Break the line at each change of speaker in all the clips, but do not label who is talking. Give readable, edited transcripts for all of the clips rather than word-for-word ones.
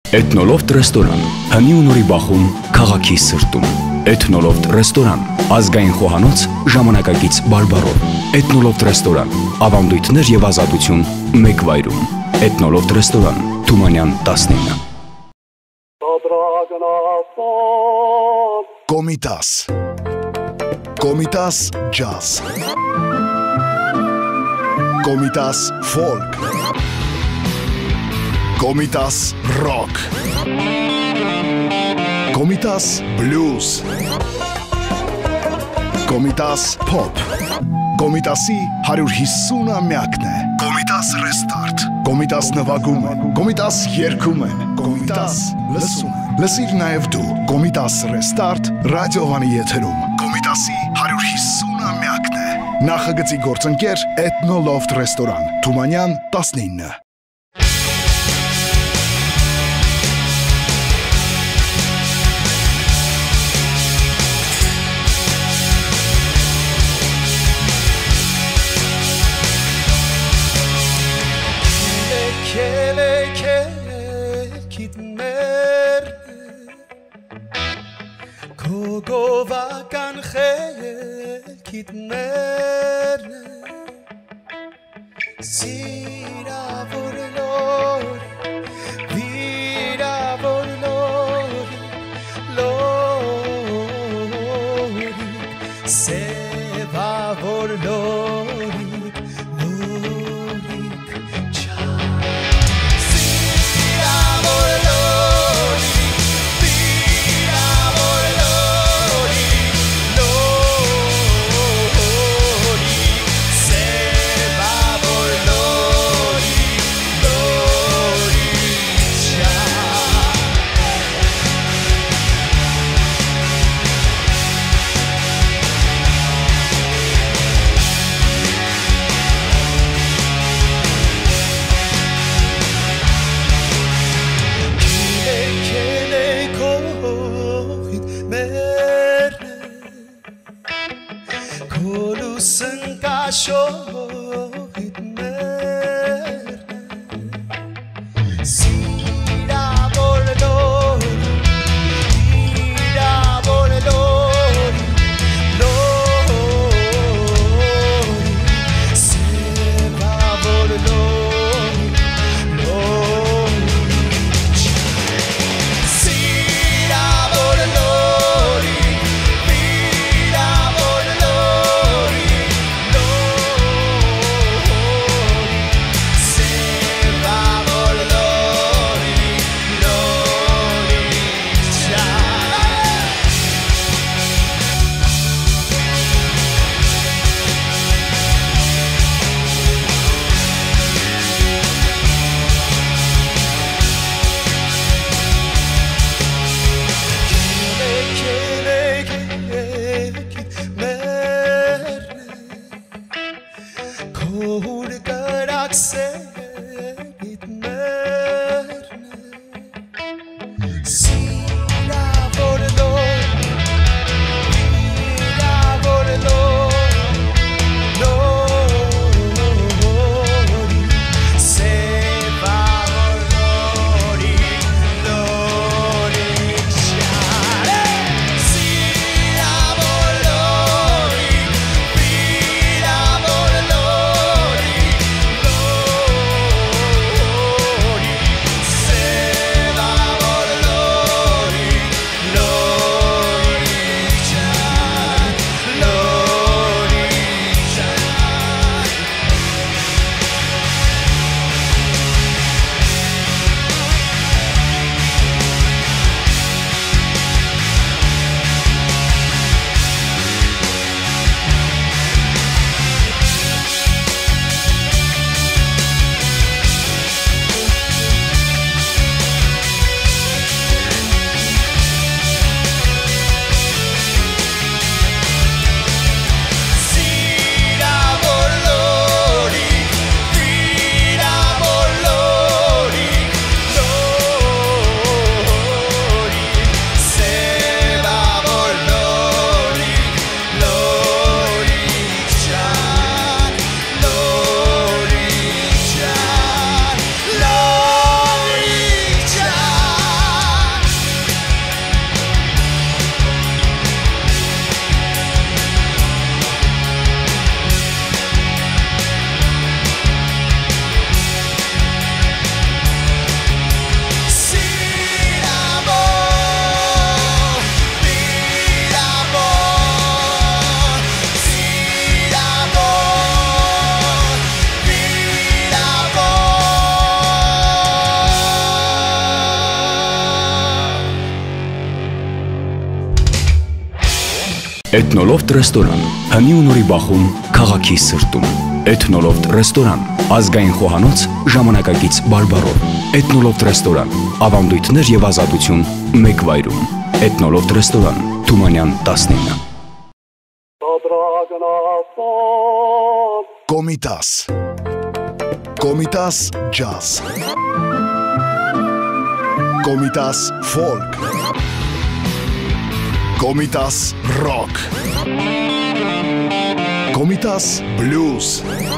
Էթնոլոֆտ ռեստորան, հնի ու նորի բախում, քաղաքի սրտում։ Էթնոլոֆտ ռեստորան, ազգային խոհանոց, ժամանակակից բարբառով։ Էթնոլոֆտ ռեստորան, ավանդույթներ և ազատություն մեկ վայրում։ Էթնոլոֆտ ռեստորան, Թումանյան 19։
Կոմիտաս Կոմիտաս ջազ Կոմիտաս ֆոլք Կոմիտաս ռոք Կոմիտաս բլյուզ Կոմիտաս փոփ Կոմիտասի 150-ամյակն է Կոմիտաս ռեստարտ Կոմիտաս նվագում են Կոմիտաս երգում են Կոմիտաս լսում են Լսիր նաև դու Կոմիտաս ռեստարտ ռադիովանի եթերում Կոմիտասի 150-ամյակն է Նախագծի գործընկեր Էթնոլոֆտ ռեստորան Թումանյան 19
Kogovakan xelkit merne Sira vorlor Vira vorlor Lori Seva vorlori Lorik Cha Sira vorlori Vira vorlori Lori
Էթնոլոֆտ ռեստորան, հնի ու նորի բախում, քաղաքի սրտում։ Էթնոլոֆտ ռեստորան, ազգային խոհանոց, ժամանակակից բարբառով։ Էթնոլոֆտ ռեստորան, ավանդույթներ եւ ազատություն մեկ վայրում։ Էթնոլոֆտ ռեստորան, Թումանյան 19։
Կոմիտաս Կոմիտաս ջազ Կոմիտաս ֆոլք Կոմիտաս ռոք Կոմիտաս բլյուզ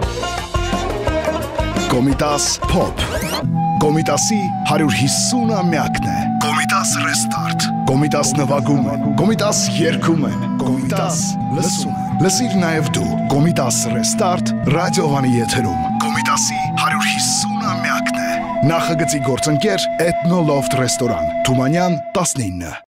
Կոմիտաս փոփ Կոմիտասի 150-ամյակն է Կոմիտաս ռեստարտ Կոմիտաս նվագում է Կոմիտաս երգում է Կոմիտաս լսում է Լսիր նաև դու Կոմիտաս ռեստարտ ռադիովանի եթերում Կոմիտասի 150-ամյակն է Նախագծի գործընկեր Էթնոլոֆտ ռեստորան Թումանյան 19